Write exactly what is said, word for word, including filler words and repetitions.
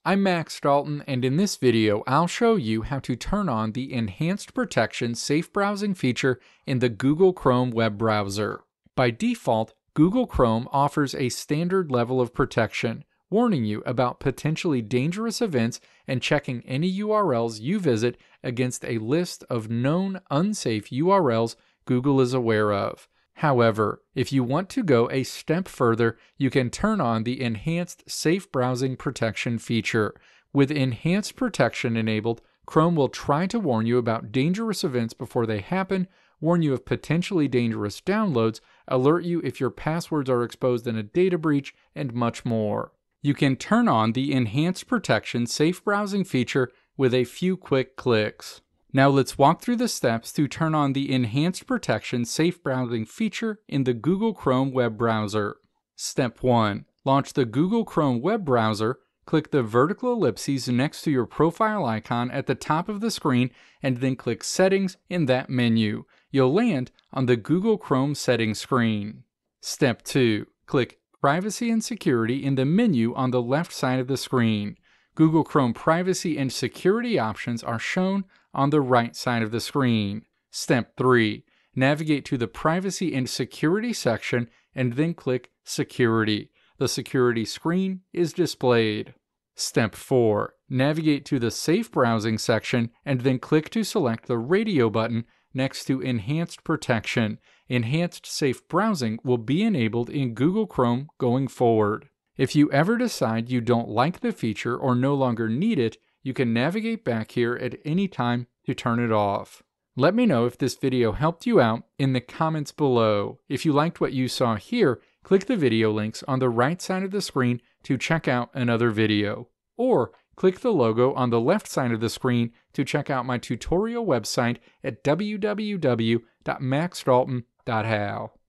I'm Max Dalton, and in this video I'll show you how to turn on the Enhanced Protection Safe Browsing feature in the Google Chrome web browser. By default, Google Chrome offers a standard level of protection, warning you about potentially dangerous events and checking any U R Ls you visit against a list of known unsafe U R Ls Google is aware of. However, if you want to go a step further, you can turn on the Enhanced Safe Browsing Protection feature. With Enhanced Protection enabled, Chrome will try to warn you about dangerous events before they happen, warn you of potentially dangerous downloads, alert you if your passwords are exposed in a data breach, and much more. You can turn on the Enhanced Protection Safe Browsing feature with a few quick clicks. Now let's walk through the steps to turn on the Enhanced Protection Safe Browsing feature in the Google Chrome web browser. Step one. Launch the Google Chrome web browser, click the vertical ellipses next to your profile icon at the top of the screen, and then click Settings in that menu. You'll land on the Google Chrome settings screen. Step two. Click Privacy and Security in the menu on the left side of the screen. Google Chrome privacy and security options are shown on the right side of the screen. Step three. Navigate to the Privacy and Security section and then click Security. The security screen is displayed. Step four. Navigate to the Safe Browsing section and then click to select the radio button next to Enhanced Protection. Enhanced Safe Browsing will be enabled in Google Chrome going forward. If you ever decide you don't like the feature or no longer need it, you can navigate back here at any time to turn it off. Let me know if this video helped you out in the comments below. If you liked what you saw here, click the video links on the right side of the screen to check out another video. Or click the logo on the left side of the screen to check out my tutorial website at w w w dot max dalton dot how.